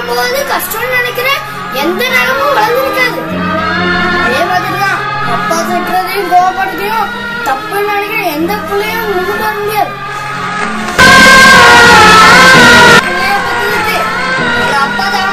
போது கஷ்டம்னு நினைக்கிறேன் எந்த நேரமும் வளர்ந்துருக்காது. அதே மாதிரிதான் அப்பா திட்டுறதையும் கோவப்படுறதையும் தப்புன்னு நினைக்கிற எந்த பிள்ளையும் முன்னுக்கு வர முடியாது. அப்பா